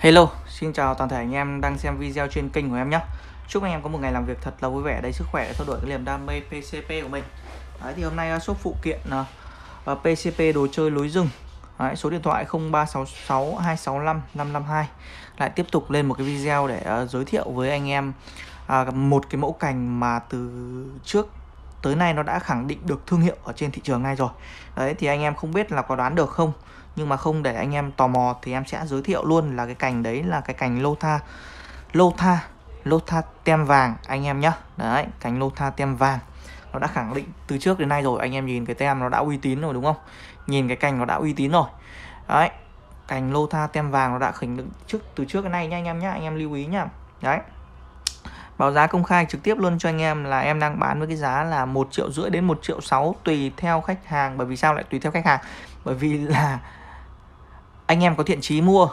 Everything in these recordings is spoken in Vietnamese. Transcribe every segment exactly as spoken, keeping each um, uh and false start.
Hello, xin chào toàn thể anh em đang xem video trên kênh của em nhé. Chúc anh em có một ngày làm việc thật là vui vẻ, đầy sức khỏe để theo đuổi cái niềm đam mê pê xê pê của mình. Đấy, thì hôm nay shop phụ kiện uh, pê xê pê đồ chơi lối rừng. Đấy, số điện thoại không ba sáu sáu hai sáu năm năm năm hai lại tiếp tục lên một cái video để uh, giới thiệu với anh em uh, một cái mẫu cành mà từ trước tới nay nó đã khẳng định được thương hiệu ở trên thị trường này rồi. Đấy, thì anh em không biết là có đoán được không, nhưng mà không để anh em tò mò thì em sẽ giới thiệu luôn là cái cành đấy là cái cành Lotha Lotha Lotha tem vàng anh em nhé. Đấy, cành Lotha tem vàng nó đã khẳng định từ trước đến nay rồi. Anh em nhìn cái tem nó đã uy tín rồi đúng không, nhìn cái cành nó đã uy tín rồi. Đấy, cành Lotha tem vàng nó đã khẳng định trước từ trước đến nay nha anh em nhé. Anh em lưu ý nhá. Đấy, báo giá công khai trực tiếp luôn cho anh em là em đang bán với cái giá là một triệu rưỡi đến một triệu sáu tùy theo khách hàng. Bởi vì sao lại tùy theo khách hàng? Bởi vì là anh em có thiện chí mua,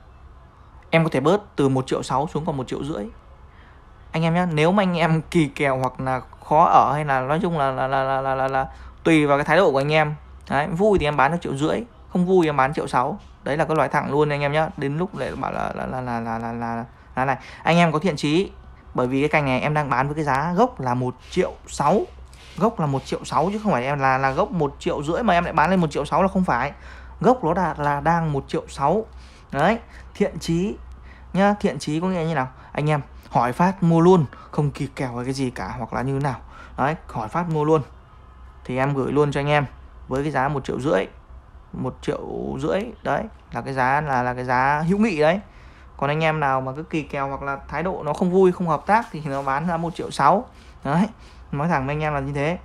em có thể bớt từ một triệu sáu xuống còn một triệu rưỡi anh em nhé. Nếu mà anh em kỳ kèo hoặc là khó ở, hay là nói chung là là là là, là, là, là tùy vào cái thái độ của anh em. Đấy, vui thì em bán được triệu rưỡi, không vui em bán triệu sáu. Đấy là cái loại thẳng luôn anh em nhé. Đến lúc lại bảo là là là là là là, là, là này anh em có thiện chí. Bởi vì cái cành này em đang bán với cái giá gốc là một triệu sáu, gốc là một triệu sáu chứ không phải em là là gốc một triệu rưỡi mà em lại bán lên một triệu sáu, là không phải. Gốc nó là, là đang một triệu sáu. Đấy, thiện chí nhá. Thiện chí có nghĩa như nào? Anh em hỏi phát mua luôn, không kỳ kèo cái gì cả, hoặc là như thế nào. Đấy, hỏi phát mua luôn thì em gửi luôn cho anh em với cái giá một triệu rưỡi, một triệu rưỡi. Đấy là cái giá là là cái giá hữu nghị đấy. Còn anh em nào mà cứ kỳ kèo hoặc là thái độ nó không vui, không hợp tác thì nó bán ra một triệu sáu. Đấy, nói thẳng với anh em là như thế.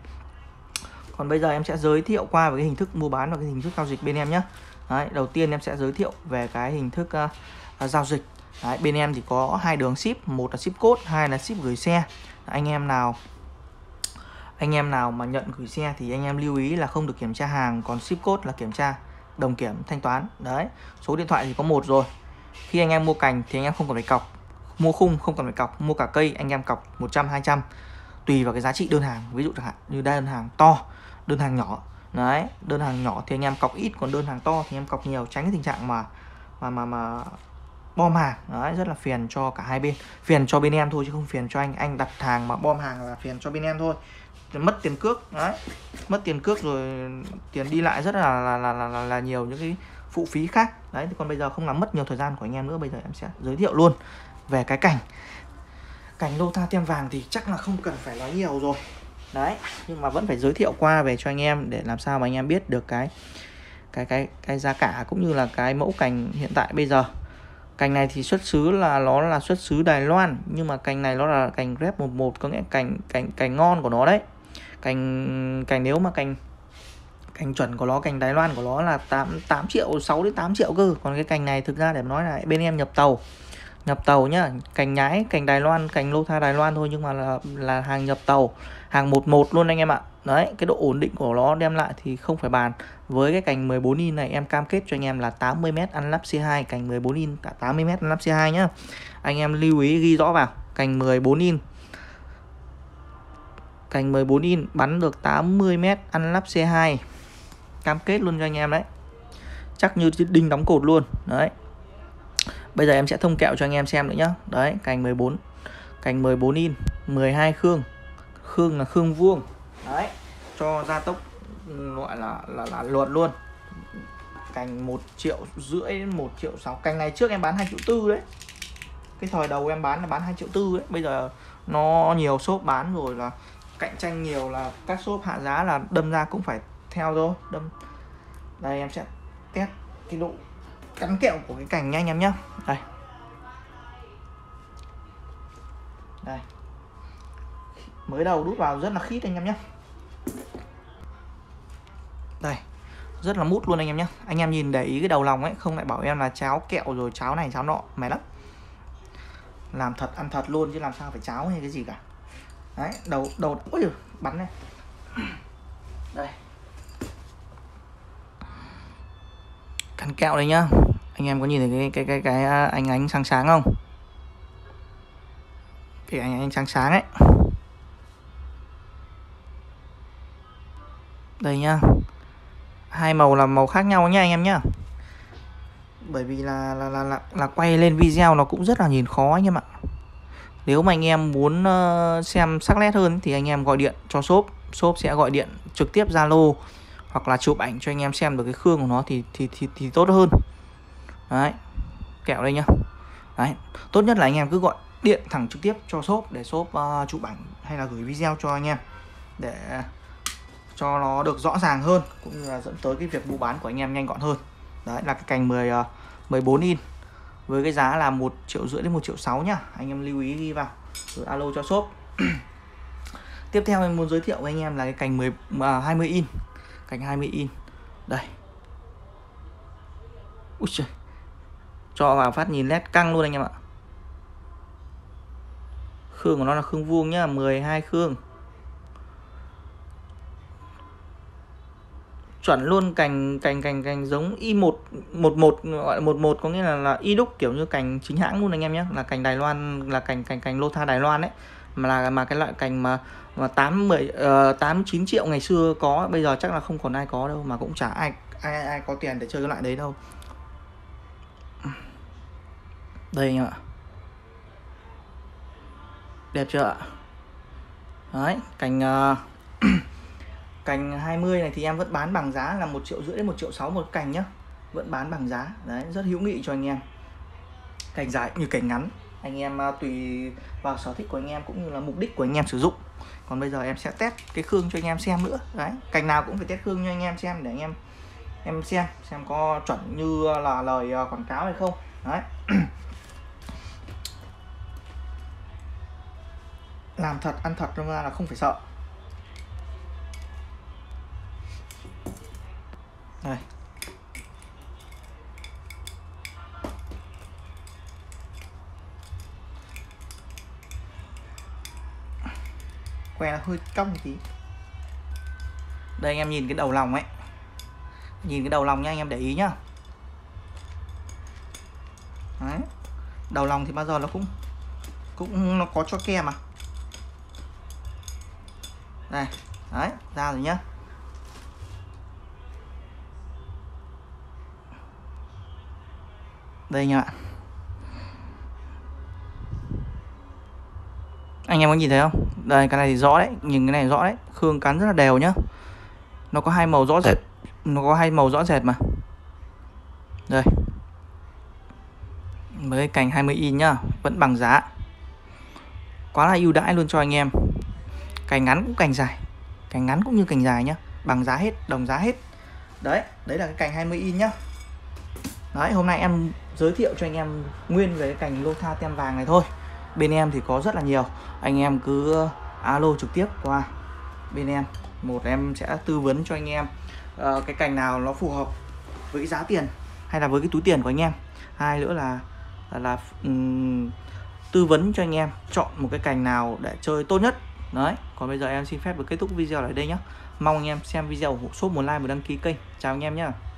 Còn bây giờ em sẽ giới thiệu qua về cái hình thức mua bán và cái hình thức giao dịch bên em nhé. Đấy, đầu tiên em sẽ giới thiệu về cái hình thức uh, uh, giao dịch. Đấy, bên em thì có hai đường ship, một là ship code, hai là ship gửi xe. Anh em nào anh em nào mà nhận gửi xe thì anh em lưu ý là không được kiểm tra hàng, còn ship code là kiểm tra đồng kiểm thanh toán. Đấy, số điện thoại thì có một rồi. Khi anh em mua cành thì anh em không cần phải cọc, mua khung không cần phải cọc, mua cả cây anh em cọc một trăm hai trăm tùy vào cái giá trị đơn hàng. Ví dụ chẳng hạn như đơn hàng to, đơn hàng nhỏ. Đấy, đơn hàng nhỏ thì anh em cọc ít, còn đơn hàng to thì em cọc nhiều, tránh cái tình trạng mà mà mà mà bom hàng. Đấy, rất là phiền cho cả hai bên. Phiền cho bên em thôi chứ không phiền cho anh. Anh đặt hàng mà bom hàng là phiền cho bên em thôi, mất tiền cước. Đấy, mất tiền cước rồi tiền đi lại rất là là, là, là, là, là nhiều những cái phụ phí khác. Đấy, thì còn bây giờ không làm mất nhiều thời gian của anh em nữa, bây giờ em sẽ giới thiệu luôn về cái cành cành Lotha tem vàng thì chắc là không cần phải nói nhiều rồi. Đấy, nhưng mà vẫn phải giới thiệu qua về cho anh em để làm sao mà anh em biết được cái cái cái cái giá cả cũng như là cái mẫu cành hiện tại bây giờ. Cành này thì xuất xứ là nó là xuất xứ Đài Loan, nhưng mà cành này nó là cành rep một một, có nghĩa cành cành cành ngon của nó đấy. Cành cành nếu mà cành cành chuẩn của nó, cành Đài Loan của nó là tám tám triệu, sáu đến tám triệu cơ. Còn cái cành này thực ra để nói là bên em nhập tàu. Nhập tàu nhá, cành nhái, cành Đài Loan, cành Lotha Đài Loan thôi, nhưng mà là là hàng nhập tàu, hàng một một luôn anh em ạ. Đấy, cái độ ổn định của nó đem lại thì không phải bàn. Với cái cành mười bốn inch này em cam kết cho anh em là tám mươi mét ăn lắp xê hai, cành mười bốn inch cả tám mươi mét ăn lắp xê hai nhá. Anh em lưu ý ghi rõ vào, cành mười bốn inch. Cành mười bốn inch bắn được tám mươi mét ăn lắp xê hai. Cam kết luôn cho anh em đấy. Chắc như đinh đóng cột luôn. Đấy. Bây giờ em sẽ thông kẹo cho anh em xem nữa nhá. Đấy, cành mười bốn, cành mười bốn inch, mười hai khương. Khương là khương vuông. Đấy, cho gia tốc gọi là là là luật luôn. Cành một triệu rưỡi đến một triệu sáu. Cành này trước em bán hai triệu tư đấy. Cái thời đầu em bán là bán hai triệu tư đấy. Bây giờ nó nhiều shop bán rồi, là cạnh tranh nhiều, là các shop hạ giá là đâm ra cũng phải theo thôi. Đâm. Đây em sẽ test cái độ cắn kẹo của cái cành nha anh em nhé. Đây. Đây. Mới đầu đút vào rất là khít anh em nhé. Đây, rất là mút luôn anh em nhé. Anh em nhìn để ý cái đầu lòng ấy, không lại bảo em là cháo kẹo rồi cháo này cháo nọ, mày lắm. Làm thật ăn thật luôn chứ làm sao phải cháo hay cái gì cả. Đấy, đầu đầu ôi giời, bắn này. Đây. Cắn kẹo đây nhá. Anh em có nhìn thấy cái cái cái cái ánh ánh sáng sáng không? Cái ánh ánh sáng sáng ấy. Đây nhá. Hai màu là màu khác nhau nha anh em nhá. Bởi vì là là, là là là quay lên video nó cũng rất là nhìn khó anh em ạ. Nếu mà anh em muốn uh, xem sắc nét hơn thì anh em gọi điện cho shop, shop sẽ gọi điện trực tiếp Zalo hoặc là chụp ảnh cho anh em xem được cái khương của nó thì thì thì, thì tốt hơn. Đấy, kẹo đây nhá. Đấy, tốt nhất là anh em cứ gọi điện thẳng trực tiếp cho shop để shop uh, chụp ảnh hay là gửi video cho anh em để cho nó được rõ ràng hơn, cũng như là dẫn tới cái việc mua bán của anh em nhanh gọn hơn. Đấy là cái cành mười, uh, mười bốn in với cái giá là một triệu rưỡi đến một triệu sáu nhá. Anh em lưu ý ghi vào rồi alo cho shop. Tiếp theo em muốn giới thiệu với anh em là cái cành mười, uh, hai mươi in. Cành hai mươi in. Đây. Úi trời. Cho vào phát nhìn nét căng luôn anh em ạ. Khương của nó là khương vuông nhá, mười hai khương. Chuẩn luôn, cành cành cành cành giống y một một một, gọi là một một, có nghĩa là là y đúc kiểu như cành chính hãng luôn anh em nhé, là cành Đài Loan, là cành cành cành lô tha Đài Loan đấy, mà là mà cái loại cành mà mà tám mười uh, tám chín triệu ngày xưa có, bây giờ chắc là không còn ai có đâu, mà cũng chả ai ai ai có tiền để chơi cái loại đấy đâu. Đây anh em ạ. Đẹp chưa ạ? Đấy, cành uh, cành hai mươi này thì em vẫn bán bằng giá là một triệu rưỡi đến một triệu sáu một cành nhá. Vẫn bán bằng giá. Đấy, rất hữu nghị cho anh em. Cành dài như cành ngắn, anh em uh, tùy vào sở thích của anh em cũng như là mục đích của anh em sử dụng. Còn bây giờ em sẽ test cái khương cho anh em xem nữa. Đấy, cành nào cũng phải test khương cho anh em xem để anh em em xem xem có chuẩn như là lời uh, quảng cáo hay không. Đấy. Làm thật, ăn thật cho ra là không phải sợ. Đây. Que nó hơi cong tí. Đây anh em nhìn cái đầu lòng ấy. Nhìn cái đầu lòng nha, anh em để ý nhá. Đấy. Đầu lòng thì bao giờ nó cũng cũng nó có cho ke mà. Đây. Đấy, ra rồi nhá. Đây nha bạn. Anh em có nhìn thấy không? Đây, cái này thì rõ đấy, nhìn cái này rõ đấy, khương cắn rất là đều nhá. Nó có hai màu rõ rệt, nó có hai màu rõ rệt mà. Đây. Với cành hai mươi in nhá, vẫn bằng giá. Quá là ưu đãi luôn cho anh em. Cành ngắn cũng cành dài, cành ngắn cũng như cành dài nhá, bằng giá hết, đồng giá hết. Đấy, đấy là cái cành hai mươi in nhá. Đấy, hôm nay em giới thiệu cho anh em nguyên về cái cành lô tha tem vàng này thôi. Bên em thì có rất là nhiều, anh em cứ alo trực tiếp qua bên em. Một, em sẽ tư vấn cho anh em uh, cái cành nào nó phù hợp với cái giá tiền hay là với cái túi tiền của anh em. Hai nữa là là, là um, tư vấn cho anh em chọn một cái cành nào để chơi tốt nhất. Đấy, còn bây giờ em xin phép được kết thúc video ở đây nhé. Mong anh em xem video ủng hộ shop, một like, một đăng ký kênh. Chào anh em nhé.